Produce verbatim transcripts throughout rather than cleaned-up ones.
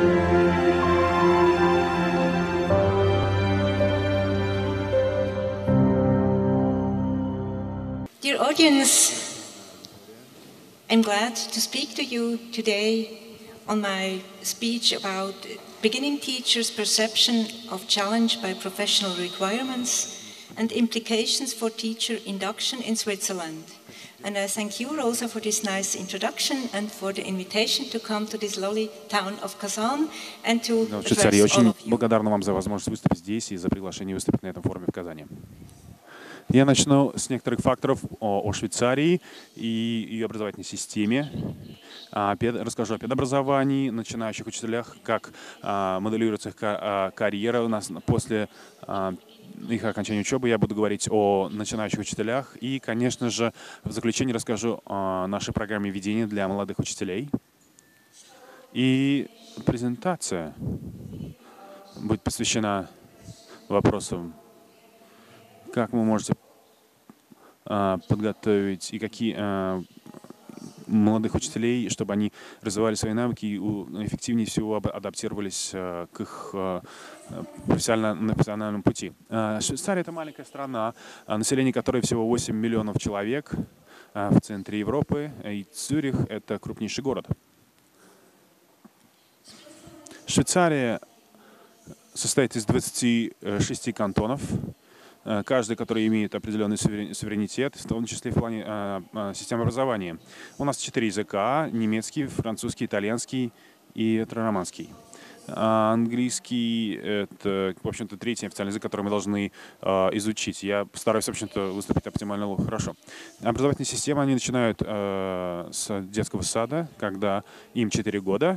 Dear audience, I'm glad to speak to you today on my speech about beginning teachers' perception of challenge by professional requirements and implications for teacher induction in Switzerland. And I thank you, Rosa, for this nice introduction and for the invitation to come to this lovely town of Kazan and to address all Я очень of you. благодарна вам за возможность выступить здесь и за приглашение выступить на этом форуме в Казани. Я начну с некоторых факторов о, о Швейцарии и ее образовательной системе. А, пед, расскажу о педобразовании, начинающих учителях, как а, моделируется их а, карьера у нас после а, их окончания учебы. Я буду говорить о начинающих учителях и, конечно же, в заключение расскажу о нашей программе ведения для молодых учителей. И презентация будет посвящена вопросам, как вы можете а, подготовить и какие а, молодых учителей, чтобы они развивали свои навыки и у, эффективнее всего адаптировались а, к их а, профессиональному, профессиональному пути. А, Швейцария — это маленькая страна, а, население которой всего восемь миллионов человек а, в центре Европы, и Цюрих — это крупнейший город. Швейцария состоит из двадцати шести кантонов, каждый, который имеет определенный суверенитет, в том числе в плане э, э, системы образования. У нас четыре языка: немецкий, французский, итальянский и романский. А английский — это, в общем-то, третий официальный язык, который мы должны э, изучить. Я постараюсь, в общем-то, выступить оптимально хорошо. Образовательные системы, они начинают э, с детского сада, когда им четыре года.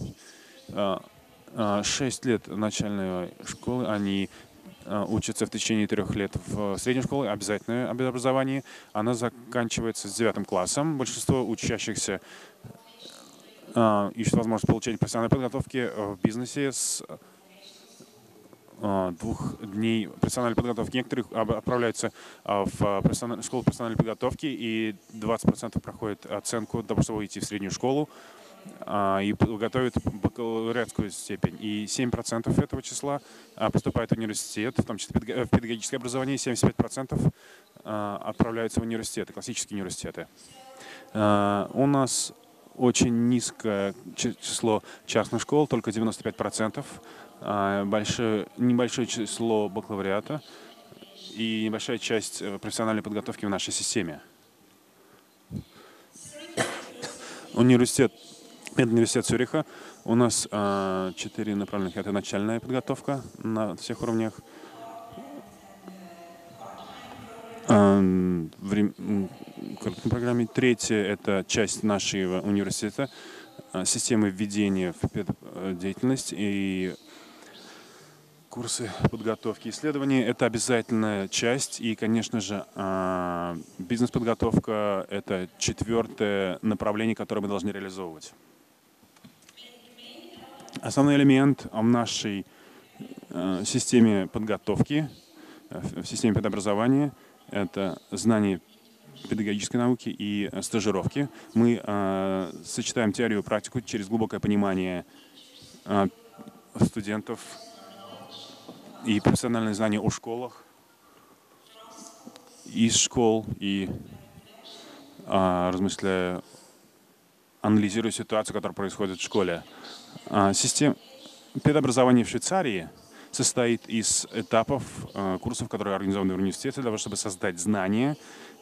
шесть лет начальной школы они учатся в течение трех лет в средней школе, обязательное образование. Она заканчивается с девятым классом. Большинство учащихся uh, ищут возможность получения профессиональной подготовки в бизнесе с uh, двух дней профессиональной подготовки. Некоторые отправляются uh, в профессиональ... школу профессиональной подготовки, и двадцать процентов проходят оценку для того, чтобы идти в среднюю школу и готовят бакалавриатскую степень. И семь процентов этого числа поступает в университет, в том числе в педагогическое образование, семьдесят пять процентов отправляются в университеты, классические университеты. У нас очень низкое число частных школ, только девяносто пять процентов, большое, небольшое число бакалавриата и небольшая часть профессиональной подготовки в нашей системе. Университет Университет Цюриха. У нас а, четыре направленных. Это начальная подготовка на всех уровнях. А, в короткой программе. Третье — это часть нашего университета, а, системы введения в деятельность и курсы подготовки и исследований. Это обязательная часть. И, конечно же, а, бизнес-подготовка — это четвертое направление, которое мы должны реализовывать. Основной элемент в нашей э, системе подготовки, э, в системе педобразования — это знание педагогической науки и э, стажировки. Мы э, сочетаем теорию и практику через глубокое понимание э, студентов и профессиональные знания о школах, из школ, и э, размышляя, анализируя ситуацию, которая происходит в школе. Система педобразования в Швейцарии состоит из этапов э, курсов, которые организованы в университете, для того, чтобы создать знания,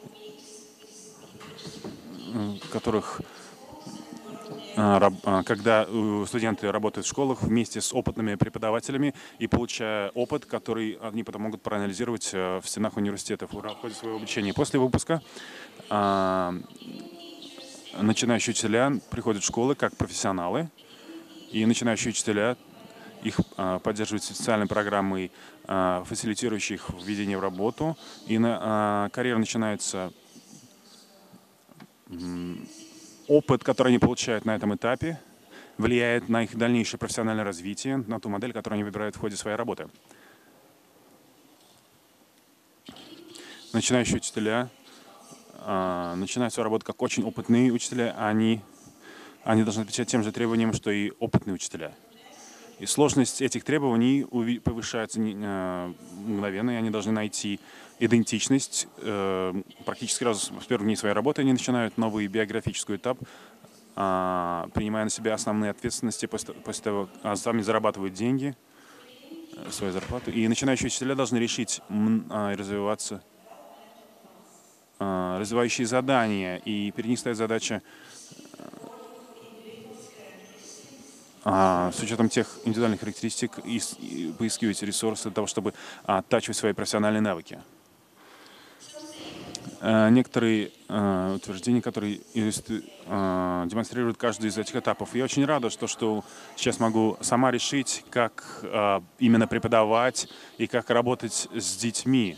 в которых, э, когда студенты работают в школах вместе с опытными преподавателями и получая опыт, который они потом могут проанализировать в стенах университетов в ходе своего обучения. После выпуска э, начинающие учителя приходят в школы как профессионалы, и начинающие учителя, их а, поддерживают специальной программой, а, фасилитирующей их введение в работу. И на, а, карьера начинается. М, опыт, который они получают на этом этапе, влияет на их дальнейшее профессиональное развитие, на ту модель, которую они выбирают в ходе своей работы. Начинающие учителя а, начинают свою работу как очень опытные учителя, они Они должны отвечать тем же требованиям, что и опытные учителя. И сложность этих требований повышается мгновенно, и они должны найти идентичность. Практически сразу с первых дней своей работы они начинают новый биографический этап, принимая на себя основные ответственности после, после того, как сами зарабатывают деньги, свою зарплату. И начинающие учителя должны решить развиваться, развивающие задания, и перед них стоит задача с учетом тех индивидуальных характеристик и, и поискивать ресурсы для того, чтобы оттачивать свои профессиональные навыки. Некоторые uh, утверждения, которые uh, демонстрируют каждый из этих этапов. Я очень рада, что, что сейчас могу сама решить, как uh, именно преподавать и как работать с детьми.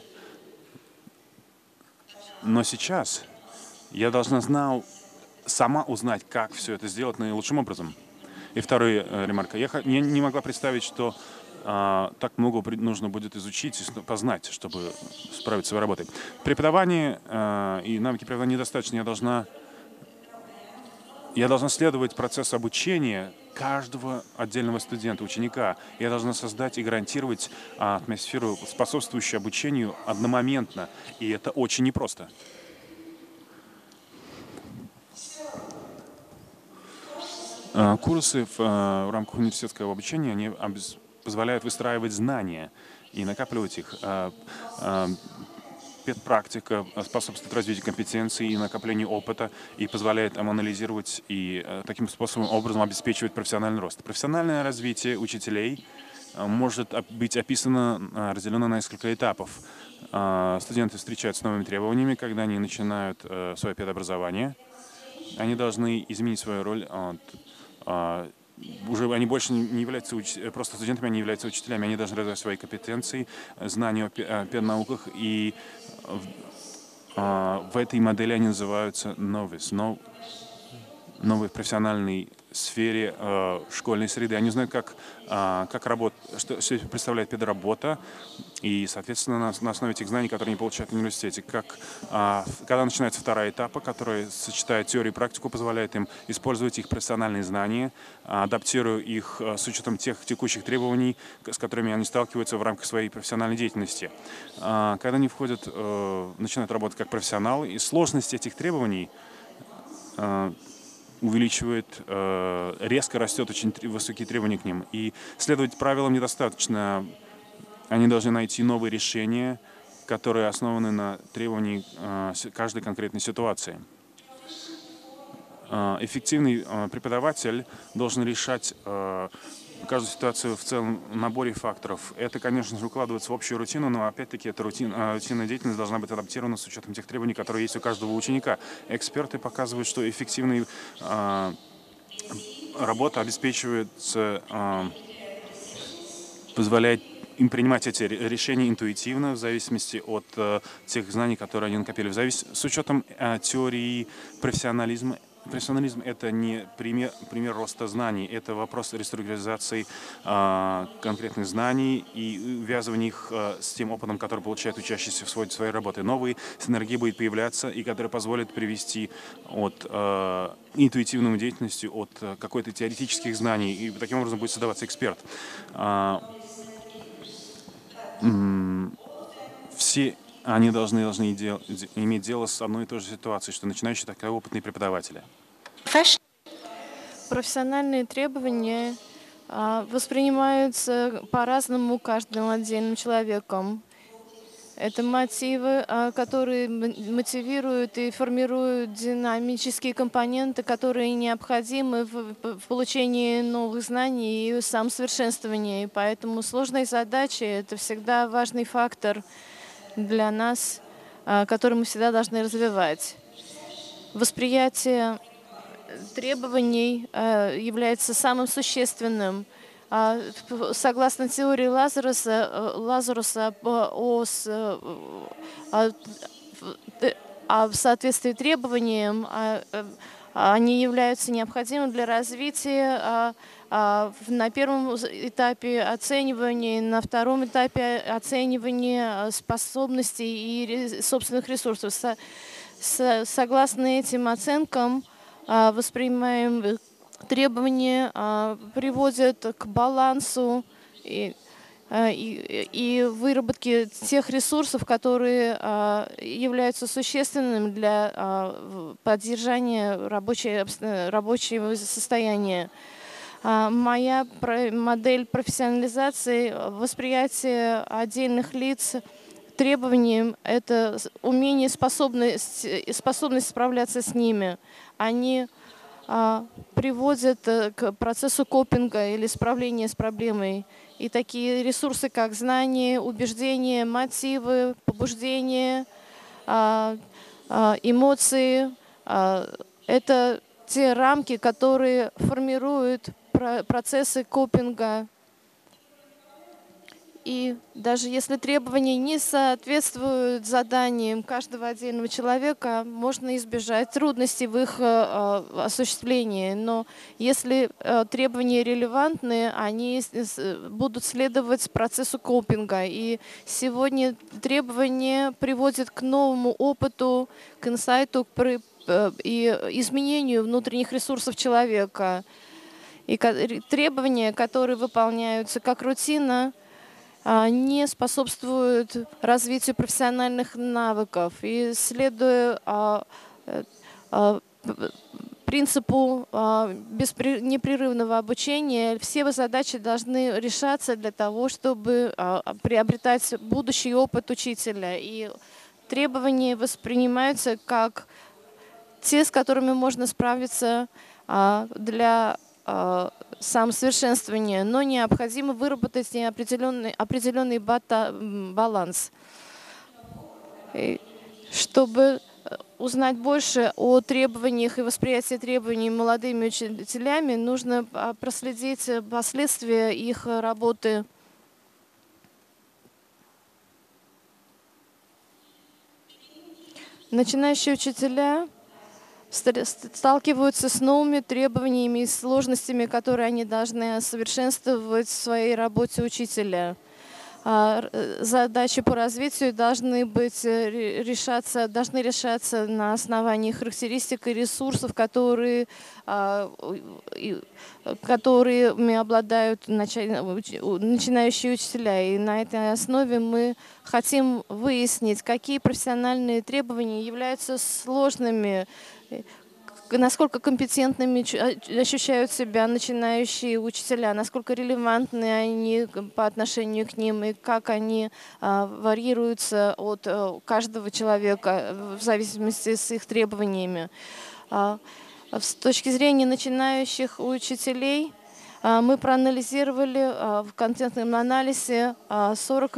Но сейчас я должна знал, сама узнать, как все это сделать наилучшим образом. И вторая uh, ремарка. Я не, не могла представить, что Uh, так много нужно будет изучить и познать, чтобы справиться с своей работой. Преподавание uh, и навыки преподавания недостаточно. Я должна, я должна следовать процессу обучения каждого отдельного студента, ученика. Я должна создать и гарантировать uh, атмосферу, способствующую обучению одномоментно. И это очень непросто. Uh, курсы в, uh, в рамках университетского обучения, они обез... позволяют выстраивать знания и накапливать их. Педпрактика способствует развитию компетенций и накоплению опыта и позволяет им анализировать и таким способом, образом обеспечивать профессиональный рост. Профессиональное развитие учителей может быть описано, разделено на несколько этапов. Студенты встречаются с новыми требованиями, когда они начинают свое педобразование. Они должны изменить свою роль от уже они больше не являются уч... просто студентами, они являются учителями, они должны развивать свои компетенции, знания о педнауках, и в, а, в этой модели они называются novice, но новой профессиональной сфере э, школьной среды. Они знают, как, э, как работать, что, что представляет педработа, и, соответственно, на, на основе этих знаний, которые они получают в университете, как, э, когда начинается вторая этапа, которая сочетает теорию и практику, позволяет им использовать их профессиональные знания, адаптируя их э, с учетом тех текущих требований, с которыми они сталкиваются в рамках своей профессиональной деятельности. Э, когда они входят, э, начинают работать как профессионалы, и сложность этих требований э, увеличивает, э, резко растет очень высокие требования к ним. И следовать правилам недостаточно. Они должны найти новые решения, которые основаны на требованиях э, каждой конкретной ситуации. Э, эффективный э, преподаватель должен решать э, каждую ситуацию в целом наборе факторов. Это, конечно же, укладывается в общую рутину, но опять-таки эта рутин, рутинная деятельность должна быть адаптирована с учетом тех требований, которые есть у каждого ученика. Эксперты показывают, что эффективная э, работа обеспечивается, э, позволяет им принимать эти решения интуитивно, в зависимости от э, тех знаний, которые они накопили, в завис... с учетом э, теории профессионализма. Профессионализм — это не пример, пример роста знаний, это вопрос реструктуризации э, конкретных знаний и увязывания их э, с тем опытом, который получает учащийся в своей, своей работе. Новые синергии будут появляться, и которые позволят привести от э, интуитивной деятельности, от э, какой-то теоретических знаний, и таким образом будет создаваться эксперт. Э, э, все они должны, должны дел, иметь дело с одной и той же ситуацией, что начинающие, так и опытные преподаватели. Профессиональные требования а, воспринимаются по-разному каждым отдельным человеком. Это мотивы, а, которые мотивируют и формируют динамические компоненты, которые необходимы в, в получении новых знаний и самосовершенствовании. Поэтому сложные задачи — это всегда важный фактор для нас, который мы всегда должны развивать. Восприятие требований является самым существенным. Согласно теории Лазаруса, Лазаруса о, о, о соответствии требованиям, они являются необходимыми для развития на первом этапе оценивания, на втором этапе оценивания способностей и собственных ресурсов. Согласно этим оценкам, воспринимаем требования а, приводят к балансу и, а, и, и выработке тех ресурсов, которые а, являются существенными для а, поддержания рабочей, рабочего состояния. А, моя про, модель профессионализации, восприятие отдельных лиц требованиям — это умение, способность, способность справляться с ними. Они а, приводят к процессу копинга или справления с проблемой. И такие ресурсы, как знания, убеждения, мотивы, побуждения, а, а, эмоции а, — это те рамки, которые формируют про процессы копинга. И даже если требования не соответствуют заданиям каждого отдельного человека, можно избежать трудностей в их э, осуществлении. Но если э, требования релевантны, они будут следовать процессу копинга. И сегодня требования приводят к новому опыту, к инсайту, к э, и изменению внутренних ресурсов человека. И требования, которые выполняются как рутина, не способствуют развитию профессиональных навыков. И следуя а, а, принципу а, беспри, непрерывного обучения, все задачи должны решаться для того, чтобы а, приобретать будущий опыт учителя. И требования воспринимаются как те, с которыми можно справиться а, для а, самосовершенствования, но необходимо выработать определенный, определенный бата, баланс. И чтобы узнать больше о требованиях и восприятии требований молодыми учителями, нужно проследить последствия их работы. Начинающие учителя сталкиваются с новыми требованиями и сложностями, которые они должны совершенствовать в своей работе учителя. Задачи по развитию должны быть решаться, должны решаться на основании характеристик и ресурсов, которые, которыми обладают начинающие учителя. И на этой основе мы хотим выяснить, какие профессиональные требования являются сложными, насколько компетентными ощущают себя начинающие учителя, насколько релевантны они по отношению к ним и как они а, варьируются от а, каждого человека в зависимости с их требованиями. А, с точки зрения начинающих учителей, а, мы проанализировали а, в контентном анализе а, сорок,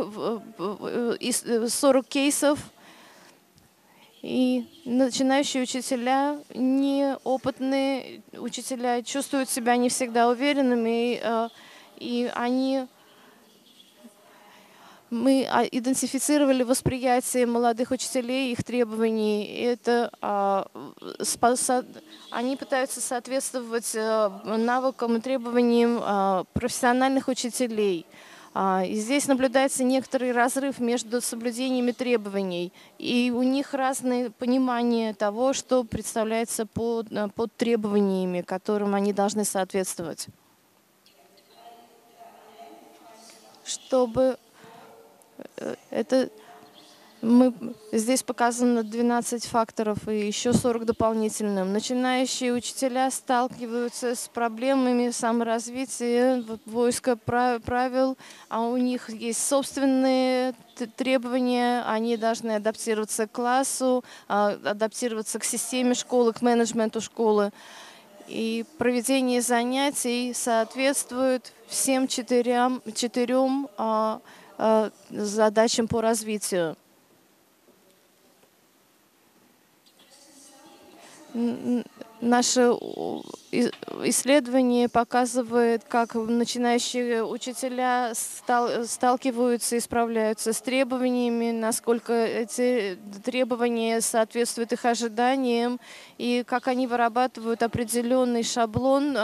сорок кейсов. И начинающие учителя, неопытные учителя чувствуют себя не всегда уверенными, и, и они, мы идентифицировали восприятие молодых учителей, их требований. Это, они пытаются соответствовать навыкам и требованиям профессиональных учителей. И здесь наблюдается некоторый разрыв между соблюдениями требований, и у них разное понимание того, что представляется под, под требованиями, которым они должны соответствовать. Чтобы это... Мы, здесь показано двенадцать факторов и еще сорок дополнительных. Начинающие учителя сталкиваются с проблемами саморазвития, войска правил, а у них есть собственные требования, они должны адаптироваться к классу, адаптироваться к системе школы, к менеджменту школы. И проведение занятий соответствует всем четырем, четырем а, а, задачам по развитию. Наше исследование показывает, как начинающие учителя сталкиваются и справляются с требованиями, насколько эти требования соответствуют их ожиданиям, и как они вырабатывают определенный шаблон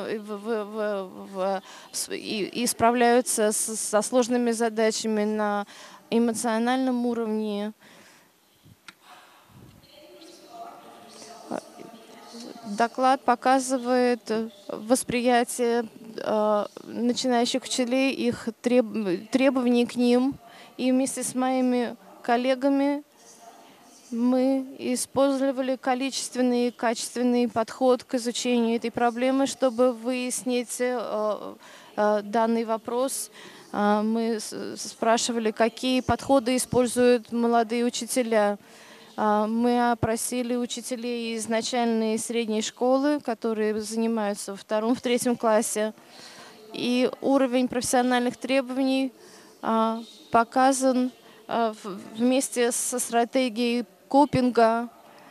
и справляются со сложными задачами на эмоциональном уровне. доклад показывает восприятие начинающих учителей, их требований к ним. И вместе с моими коллегами мы использовали количественный и качественный подход к изучению этой проблемы, чтобы выяснить данный вопрос. Мы спрашивали, какие подходы используют молодые учителя. Мы опросили учителей из начальной и средней школы, которые занимаются во втором, в третьем классе. И уровень профессиональных требований показан вместе со стратегией копинга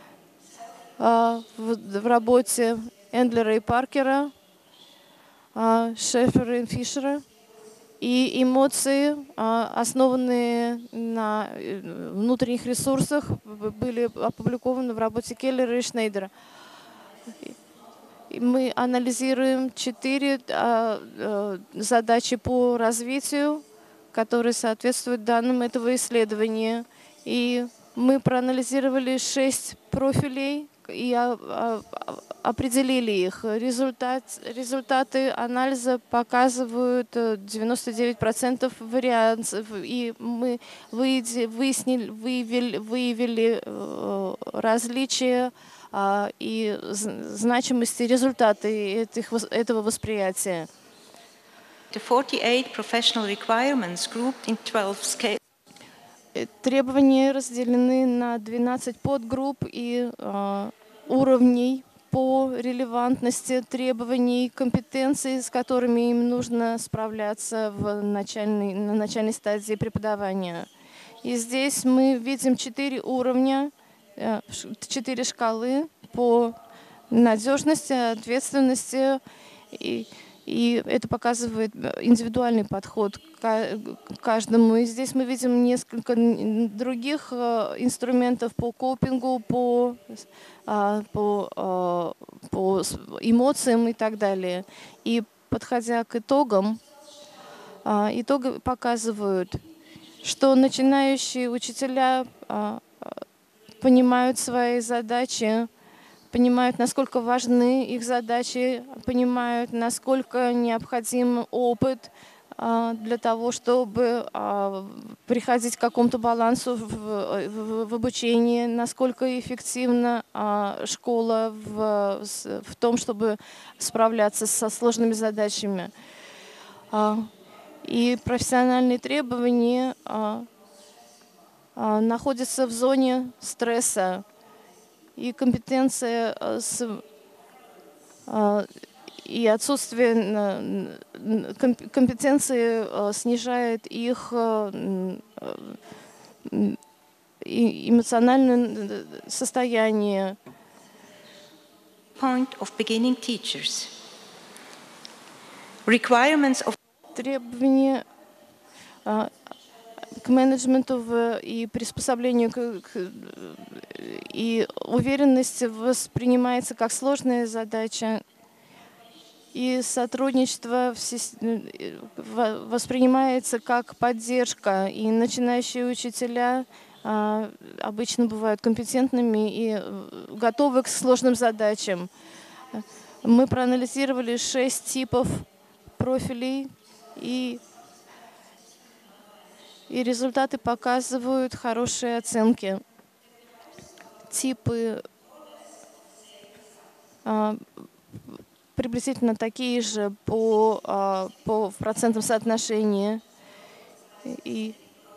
в работе Эндлера и Паркера, Шефера и Фишера. И эмоции, основанные на внутренних ресурсах, были опубликованы в работе Келлера и Шнейдера. Мы анализируем четыре задачи по развитию, которые соответствуют данным этого исследования. И мы проанализировали шесть профилей и определили их. Результат, результаты анализа показывают девяносто девять процентов вариантов, и мы выяснили, выявили, выявили различия и значимости результаты этих, этого восприятия. The forty-eight professional requirements grouped in twelve scales. Требования разделены на двенадцать подгрупп и э, уровней по релевантности требований, компетенций, с которыми им нужно справляться в начальной, на начальной стадии преподавания. И здесь мы видим четыре уровня, э, четыре шкалы по надежности, ответственности и И это показывает индивидуальный подход к каждому. И здесь мы видим несколько других инструментов по копингу, по, по, по эмоциям и так далее. И подходя к итогам, итоги показывают, что начинающие учителя понимают свои задачи, понимают, насколько важны их задачи, понимают, насколько необходим опыт а, для того, чтобы а, приходить к какому-то балансу в, в, в обучении, насколько эффективна а, школа в, в том, чтобы справляться со сложными задачами. А, и профессиональные требования а, а, находятся в зоне стресса. И компетенция с, и отсутствие компетенции снижает их эмоциональное состояние. Point of beginning teachers. Requirements of Требования к менеджменту в, и приспособлению к, к, и уверенность воспринимается как сложная задача, и сотрудничество в, воспринимается как поддержка, и начинающие учителя а, обычно бывают компетентными и готовы к сложным задачам. Мы проанализировали шесть типов профилей, и И результаты показывают хорошие оценки. Типы а, приблизительно такие же по, а, по в процентном соотношении. И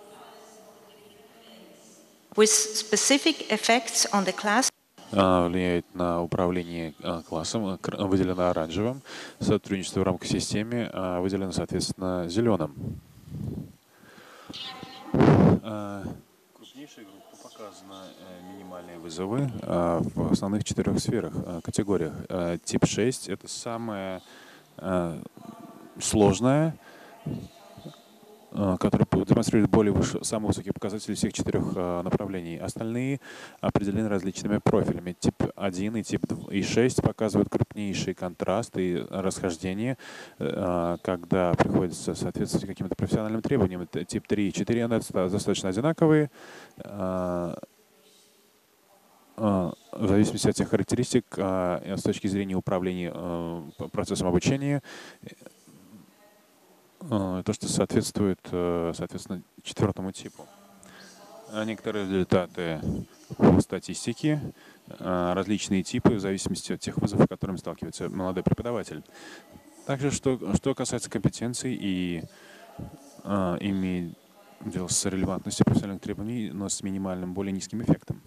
with specific effects on the class. Влияет на управление классом, выделено оранжевым. Сотрудничество в рамках системы выделено, соответственно, зеленым. Крупнейшая группа показана минимальные вызовы в основных четырех сферах, категориях. Тип шесть — это самая сложная, которая демонстрирует более выше, самые высокие показатели всех четырех направлений. Остальные определены различными профилями. Тип один и тип два и шесть показывают крупнейший контраст и расхождение, когда приходится соответствовать каким-то профессиональным требованиям. Тип три и четыре достаточно одинаковые. в зависимости от тех характеристик с точки зрения управления процессом обучения, то, что соответствует, соответственно, четвертому типу. Некоторые результаты по статистике, различные типы в зависимости от тех вызовов, с которыми сталкивается молодой преподаватель. Также, что, что касается компетенций и а, имеет дело с релевантностью профессиональных требований, но с минимальным, более низким эффектом.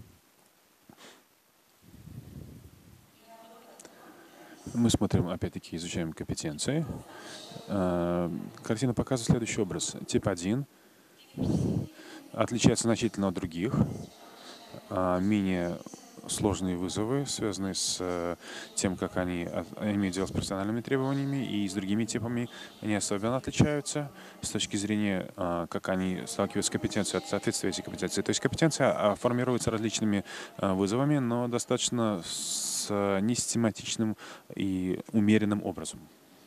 Мы смотрим, опять-таки, изучаем компетенции. А, картина показывает следующий образ. Тип один отличается значительно от других. А, менее сложные вызовы, связанные с тем, как они имеют дело с профессиональными требованиями, и с другими типами они особенно отличаются с точки зрения, как они сталкиваются с компетенцией, от соответствия этих компетенций. То есть компетенция формируется различными вызовами, но достаточно с несистематичным и умеренным образом.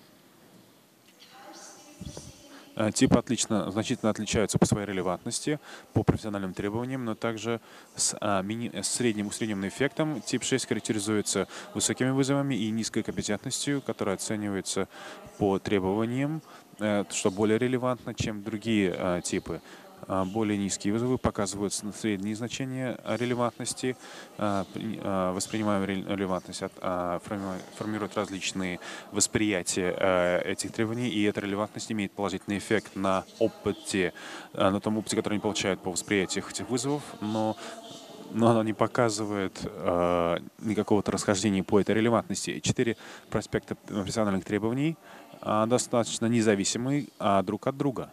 Типы отлично, значительно отличаются по своей релевантности, по профессиональным требованиям, но также с, а, мини, с средним усредненным эффектом. Тип шесть характеризуется высокими вызовами и низкой компетентностью, которая оценивается по требованиям, э, что более релевантно, чем другие э, типы. Более низкие вызовы показывают средние значения релевантности, воспринимаем релевантность, формируют различные восприятия этих требований, и эта релевантность имеет положительный эффект на опыте, на том опыте, который они получают по восприятию этих вызовов, но но она не показывает э, никакого-то расхождения по этой релевантности. Четыре проспекта профессиональных требований э, достаточно независимы э, друг от друга.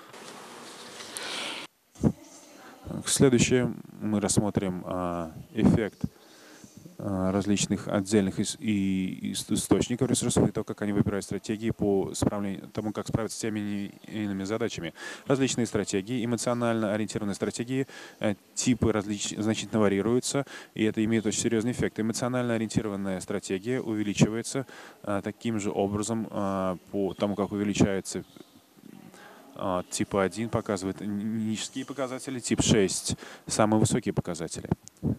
Следующее мы рассмотрим а, эффект а, различных отдельных ис и источников ресурсов и то, как они выбирают стратегии по тому, как справиться с теми или иными задачами. Различные стратегии, эмоционально ориентированные стратегии, а, типы различ значительно варьируются, и это имеет очень серьезный эффект. Эмоционально ориентированная стратегия увеличивается а, таким же образом а, по тому, как увеличается тип один показывает низкие показатели, тип шесть самые высокие показатели.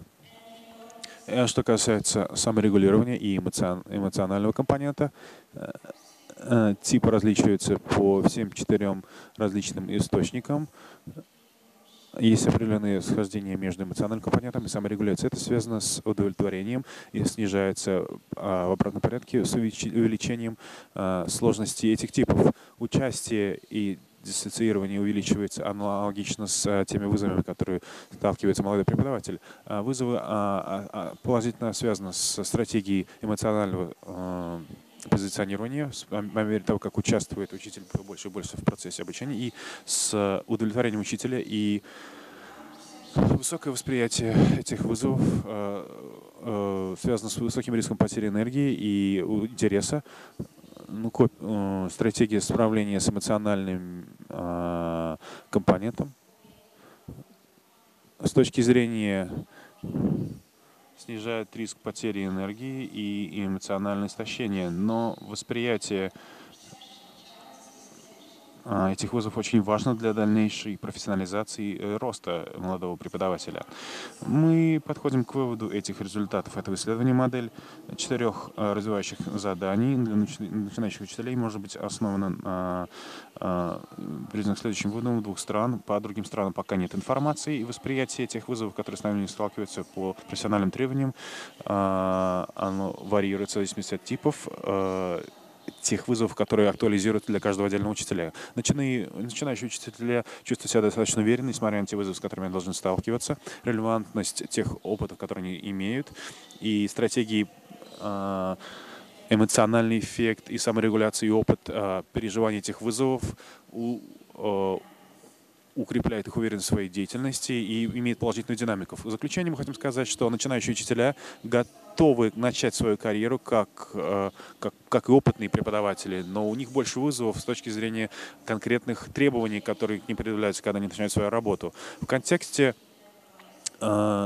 Что касается саморегулирования и эмоционального компонента, типы различаются по всем четырем различным источникам. Есть определенные схождения между эмоциональным компонентом и саморегуляцией. Это связано с удовлетворением и снижается а, в обратном порядке с увеличением а, сложности этих типов. Участие и диссоциирование увеличивается аналогично с теми вызовами, которые сталкивается молодой преподаватель. Вызовы положительно связаны с стратегией эмоционального позиционирования, по мере того, как участвует учитель больше и больше в процессе обучения, и с удовлетворением учителя, и высокое восприятие этих вызовов связано с высоким риском потери энергии и интереса. Ну, э, стратегия справления с эмоциональным э, компонентом. С точки зрения снижает риск потери энергии и эмоциональное истощение, но восприятие этих вызовов очень важно для дальнейшей профессионализации и роста молодого преподавателя. Мы подходим к выводу этих результатов этого исследования. Модель четырех развивающих заданий для начинающих учителей может быть основана на признак следующим выводом двух стран. По другим странам пока нет информации, и восприятие этих вызовов, которые с нами сталкиваются по профессиональным требованиям, оно варьируется в зависимости от типов тех вызовов, которые актуализируют для каждого отдельного учителя. Начинающие, начинающие учителя чувствуют себя достаточно уверенно, несмотря на те вызовы, с которыми они должны сталкиваться, релевантность тех опытов, которые они имеют, и стратегии, эмоциональный эффект и саморегуляция, и опыт переживания этих вызовов у, укрепляет их уверенность в своей деятельности и имеет положительную динамику. В заключение мы хотим сказать, что начинающие учителя готовы начать свою карьеру как, как, как и опытные преподаватели, но у них больше вызовов с точки зрения конкретных требований, которые к ним предъявляются, когда они начинают свою работу. В контексте э,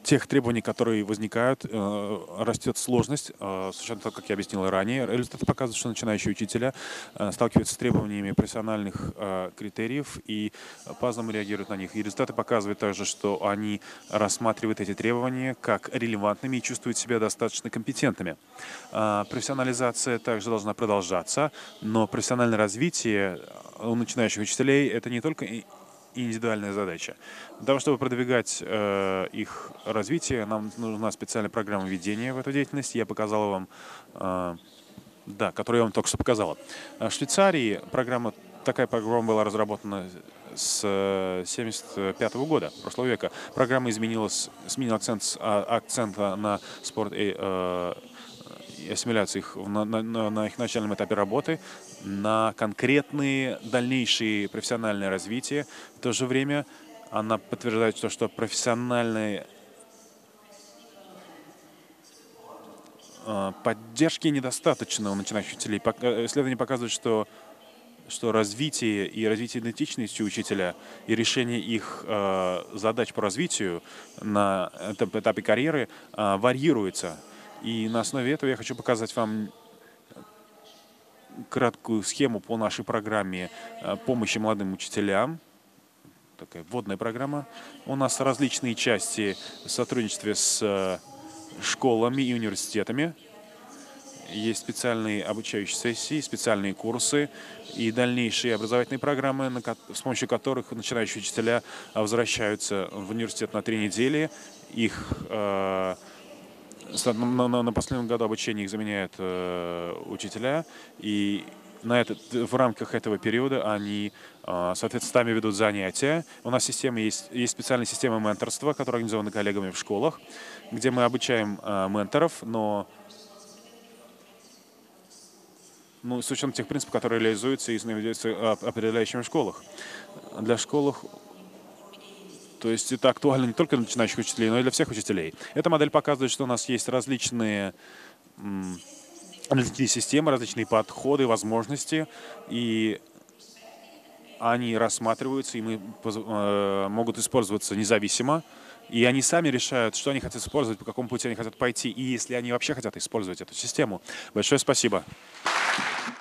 тех требований, которые возникают, э, растет сложность, э, совершенно так, как я объяснил ранее. Результаты показывают, что начинающие учителя э, сталкиваются с требованиями профессиональных э, критериев и по-разному реагируют на них. И результаты показывают также, что они рассматривают эти требования как релевантными и чувствуют себя достаточно компетентными. Э, профессионализация также должна продолжаться, но профессиональное развитие у начинающих учителей — это не только индивидуальная задача. Для того, чтобы продвигать э, их развитие, нам нужна специальная программа ведения в эту деятельность. Я показал вам, э, да, которую я вам только что показала. В Швейцарии программа, такая программа была разработана с семьдесят пятого года, прошлого века. Программа изменилась, сменила акцент с а, акцента на спорт и э, ассимиляцию их на, на, на их начальном этапе работы, на конкретные дальнейшие профессиональное развитие. В то же время она подтверждает то, что профессиональной э, поддержки недостаточно у начинающих учителей. Исследования показывают, что, что развитие и развитие идентичности учителя и решение их э, задач по развитию на этапе карьеры э, варьируется. И на основе этого я хочу показать вам краткую схему по нашей программе помощи молодым учителям. Такая вводная программа. У нас различные части в сотрудничестве с школами и университетами. Есть специальные обучающие сессии, специальные курсы и дальнейшие образовательные программы, с помощью которых начинающие учителя возвращаются в университет на три недели. Их На, на, на последнем году обучения их заменяют э, учителя, и на этот, в рамках этого периода они, э, соответственно, сами ведут занятия. У нас система есть, есть специальная система менторства, которая организована коллегами в школах, где мы обучаем э, менторов, но ну, с учетом тех принципов, которые реализуются и наведутся определяющими в школах. Для школ. То есть это актуально не только для начинающих учителей, но и для всех учителей. Эта модель показывает, что у нас есть различные аналитические системы, различные подходы, возможности, и они рассматриваются, и мы, э, могут использоваться независимо, и они сами решают, что они хотят использовать, по какому пути они хотят пойти, и если они вообще хотят использовать эту систему. Большое спасибо.